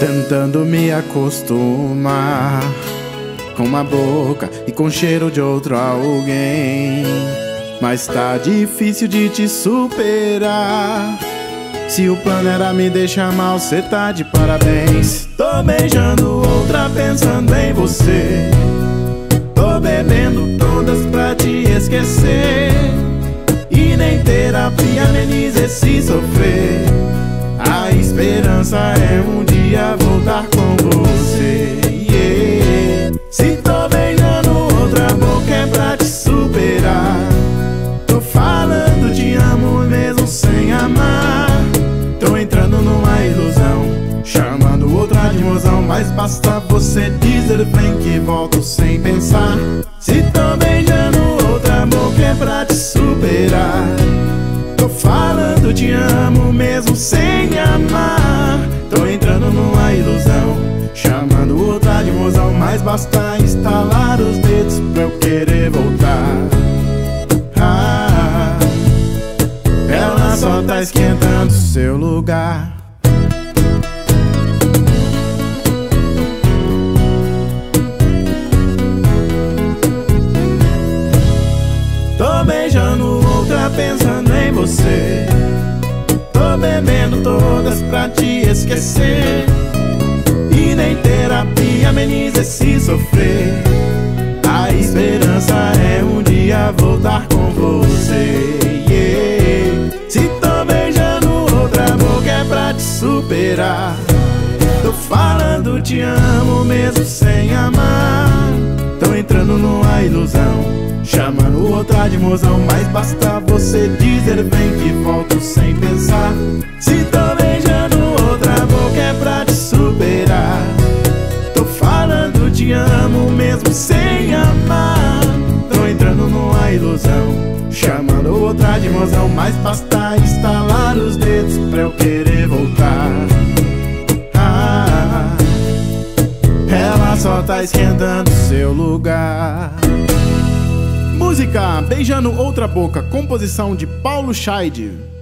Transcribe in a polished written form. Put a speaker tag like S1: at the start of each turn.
S1: tentando me acostumar com uma boca e com cheiro de outro alguém. Mas tá difícil de te superar. Se o plano era me deixar mal, cê tá de parabéns. Tô beijando outra pensando em você. Tô bebendo todas pra te esquecer. E nem terapia ameniza esse sofrer. A esperança é um dia voltar com você, yeah. Se tô beijando outra boca é pra te superar. Tô falando te amo mesmo sem amar. Tô entrando numa ilusão, chamando outra de mozão. Mas basta você dizer vem que volto sem pensar. Se tô beijando outra boca é pra te superar. Tô falando te amo mesmo sem amar. Tô entrando numa ilusão, chamando outra de mozão. Mas basta estalar os dedos pra eu querer voltar. Ela só tá esquentando seu lugar. Tô beijando outra pensando em você. Tô bebendo todas pra te esquecer. E nem terapia ameniza esse sofrer. A esperança é um dia voltar com você, yeah. Se tô beijando outra boca é pra te superar. Tô falando te amo mesmo sem amar. Tô entrando numa ilusão, chamando outra de mozão. Mas basta você dizer vem que volto sem pensar. Se tô beijando outra boca é pra te superar. Tô falando te amo mesmo sem amar. Tô entrando numa ilusão, chamando outra de mozão. Mas basta estalar os dedos pra eu querer voltar. Ela só tá esquentando seu lugar. Música Beijando Outra Boca, composição de Paulo Scheide.